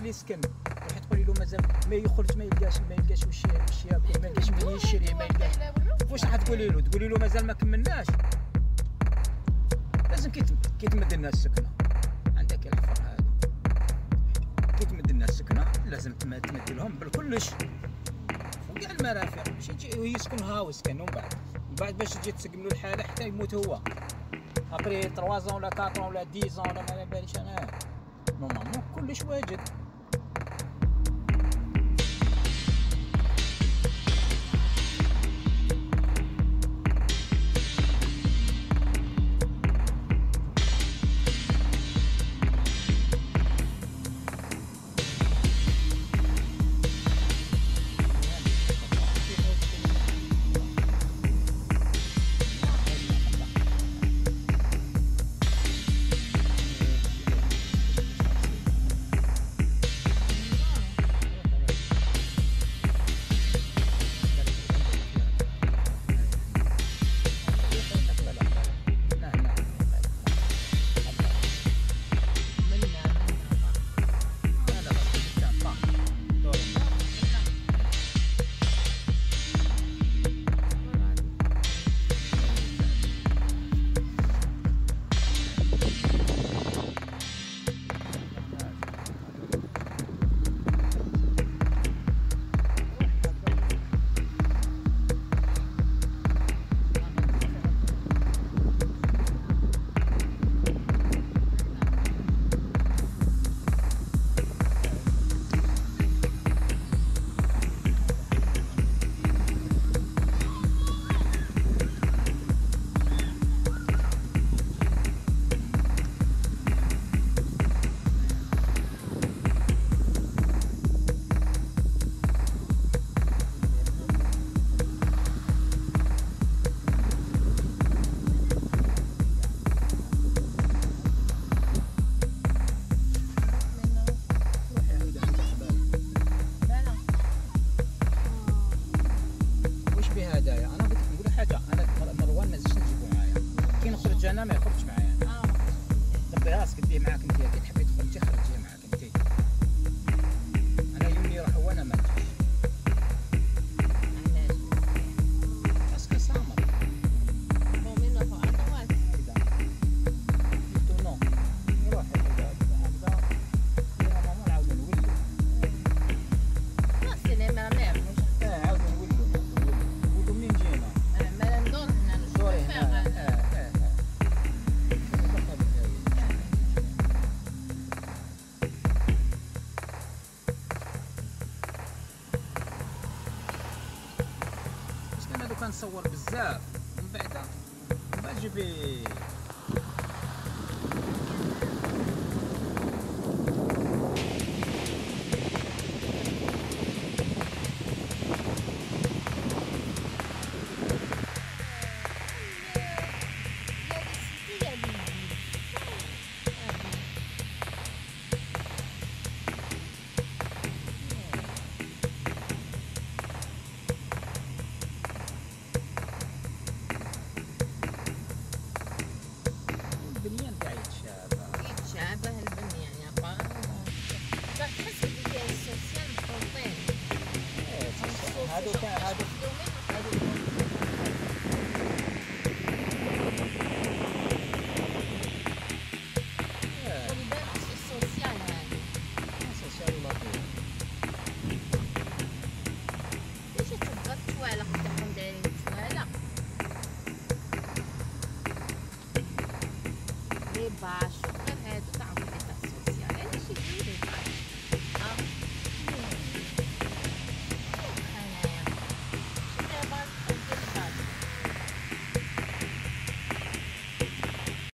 اللي سكن تروحي تقولي له مازال ما يخرج، ما يلقاش واش ياكل، ما يلقاش من يشري، ما يلقاش. واش راح تقولي له؟ تقولي له مازال ما كملناش. لازم كي تمد لنا السكنه، عندك الحفر هذا، كي تمد لنا السكنه لازم تمد لهم بالكلش وكاع المرافق، ماشي يجي يسكن هاوس كان ومن بعد باش تجي تسقم له الحاله حتى يموت هو ابري 3 ولا 4 ولا 10 ولا ما باليش انا. نورمالمون كلش واجد. انا ما يخرجش معايا. دبي راسك ديه معاك انت، كي تحبي تخرجي خرجيه معاك انت. انا يومي يروح وانا ما نجيش. علاش؟ باسكو سامر مؤمنة فأدوات كذا قلت نو يروح هكذا يا ماما نعاود نولو. لا سينما ما يعرفوش. عاود نولو منين جينا؟ ما ندور هنا ندور هنا. كنصور بزاف من بعد جيبي البنيان تاع يتشابه البنيان يا با. تحس بلي السوسيال مخلطين. هادو